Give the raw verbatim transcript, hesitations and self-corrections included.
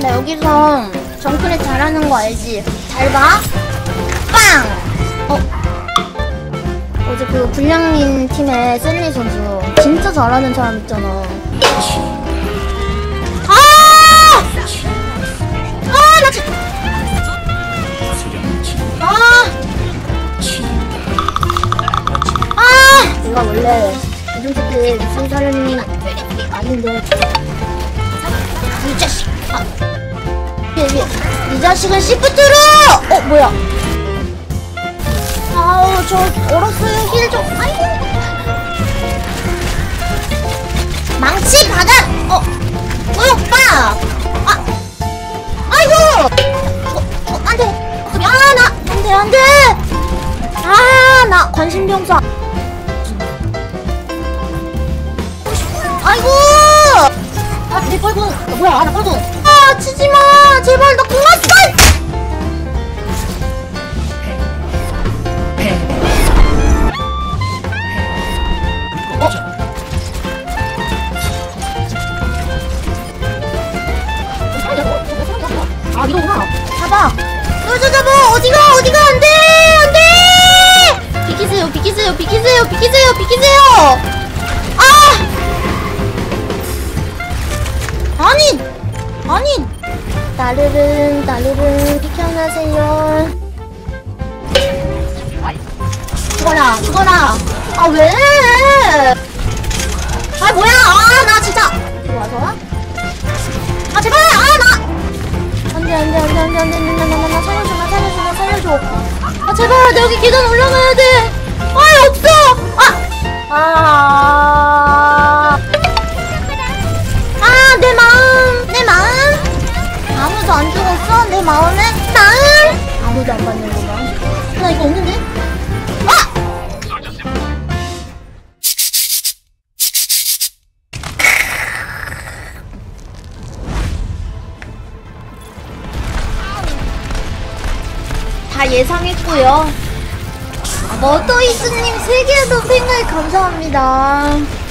나 여기서 정크렛 잘하는 거 알지? 잘 봐. 빵! 어? 어제 그 불량민 팀의 셀리 선수 진짜 잘하는 사람 있잖아. 아! 아! 나 진짜. 아! 아! 내가 원래 이런 새끼 무슨 사람이 아닌데. 이 자식! 아! 이, 이, 이 자식은 시프트로! 어, 뭐야? 아우, 저 얼었어요. 힐 좀. 아이고. 망치 바닥! 어! 어, 오빠! 아! 아이고! 어, 어, 안 돼! 아, 나! 안 돼, 안 돼! 아, 나 관심병사. 아이고! 아, 내 뻘군. 어, 뭐야, 아, 나 뻘군. 아, 치지 마! 제발, 나 고맙어! 어? 아, 이거구나. 잡아. 저, 잡아. 어디가, 어디가, 안 돼! 안 돼! 비키세요, 비키세요, 비키세요, 비키세요, 비키세요! 아! 아니! 아니! 따르릉, 따르릉, 비켜나세요. 죽어라, 죽어라! 아, 왜! 아, 뭐야! 아, 나 진짜! 좋아, 좋아? 아, 제발! 아, 나! 안 돼, 안 돼, 안 돼, 안 돼, 안 돼, 안 돼, 나, 나, 나, 살려줘, 나 살려줘, 나 살려줘. 아, 제발, 나 여기 계단 올라가야 돼! 아, 없어! 아! 아! 아, 내 마음! 내 마음! 아무도 안 죽었어? 내 마음에? 마음! 아무도 안 받는구나. 나 이거 없는데? 아! 다 예상했고요. 머더이스님 세 개의 더 팬가입 감사합니다.